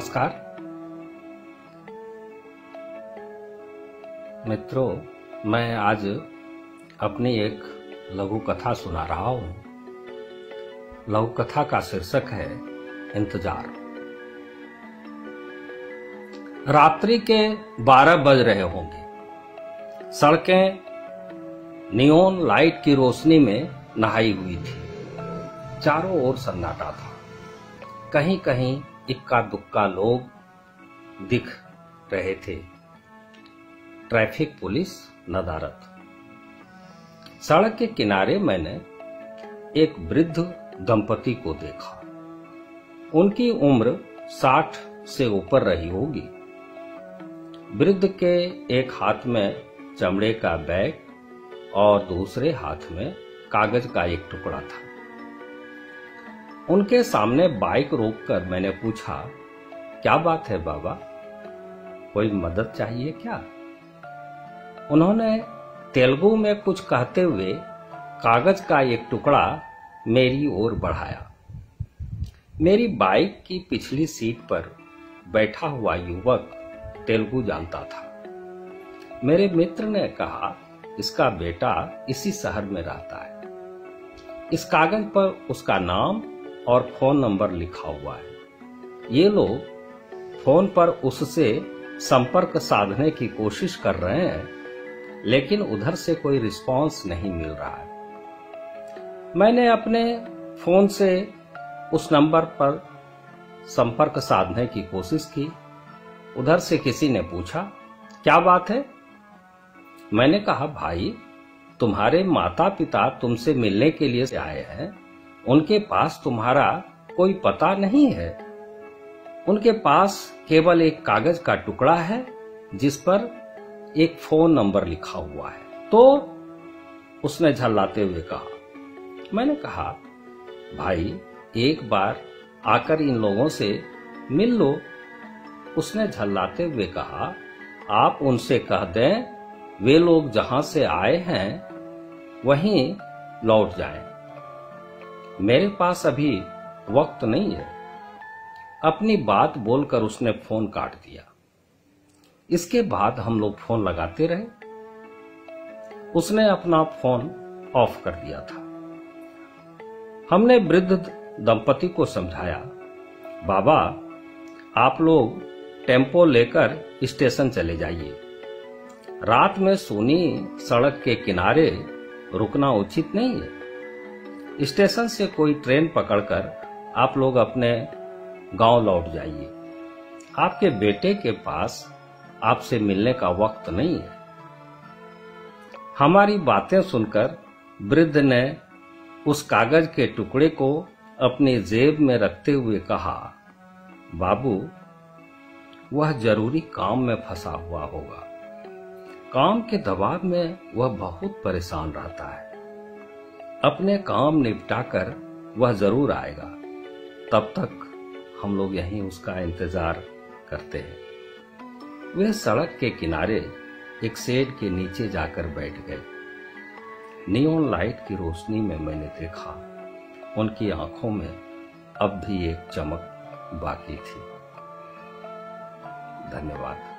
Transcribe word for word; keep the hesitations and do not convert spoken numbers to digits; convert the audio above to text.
नमस्कार मित्रों, मैं आज अपनी एक लघु कथा सुना रहा हूं। लघु कथा का शीर्षक है इंतजार। रात्रि के बारह बज रहे होंगे। सड़कें नियोन लाइट की रोशनी में नहाई हुई थी। चारों ओर सन्नाटा था। कहीं कहीं इक्का दुक्का लोग दिख रहे थे। ट्रैफिक पुलिस नदारत। सड़क के किनारे मैंने एक वृद्ध दंपति को देखा। उनकी उम्र साठ से ऊपर रही होगी। वृद्ध के एक हाथ में चमड़े का बैग और दूसरे हाथ में कागज का एक टुकड़ा था। उनके सामने बाइक रोककर मैंने पूछा, क्या बात है बाबा, कोई मदद चाहिए क्या? उन्होंने तेलुगु में कुछ कहते हुए कागज का एक टुकड़ा मेरी ओर बढ़ाया। मेरी बाइक की पिछली सीट पर बैठा हुआ युवक तेलुगु जानता था। मेरे मित्र ने कहा, इसका बेटा इसी शहर में रहता है। इस कागज पर उसका नाम और फोन नंबर लिखा हुआ है। ये लोग फोन पर उससे संपर्क साधने की कोशिश कर रहे हैं, लेकिन उधर से कोई रिस्पांस नहीं मिल रहा है। मैंने अपने फोन से उस नंबर पर संपर्क साधने की कोशिश की। उधर से किसी ने पूछा, क्या बात है? मैंने कहा, भाई, तुम्हारे माता पिता तुमसे मिलने के लिए आए हैं। उनके पास तुम्हारा कोई पता नहीं है। उनके पास केवल एक कागज का टुकड़ा है जिस पर एक फोन नंबर लिखा हुआ है। तो उसने झल्लाते हुए कहा। मैंने कहा, भाई, एक बार आकर इन लोगों से मिल लो। उसने झल्लाते हुए कहा, आप उनसे कह दें वे लोग जहां से आए हैं वहीं लौट जाएं। मेरे पास अभी वक्त नहीं है। अपनी बात बोलकर उसने फोन काट दिया। इसके बाद हम लोग फोन लगाते रहे। उसने अपना फोन ऑफ कर दिया था। हमने वृद्ध दंपति को समझाया, बाबा, आप लोग टेम्पो लेकर स्टेशन चले जाइए। रात में सूनी सड़क के किनारे रुकना उचित नहीं है। स्टेशन से कोई ट्रेन पकड़कर आप लोग अपने गांव लौट जाइए। आपके बेटे के पास आपसे मिलने का वक्त नहीं है। हमारी बातें सुनकर वृद्ध ने उस कागज के टुकड़े को अपनी जेब में रखते हुए कहा, बाबू, वह जरूरी काम में फंसा हुआ होगा। काम के दबाव में वह बहुत परेशान रहता है। अपने काम निपटाकर वह जरूर आएगा। तब तक हम लोग यहीं उसका इंतजार करते हैं। वे सड़क के किनारे एक शेड के नीचे जाकर बैठ गए। नियोन लाइट की रोशनी में मैंने देखा, उनकी आंखों में अब भी एक चमक बाकी थी। धन्यवाद।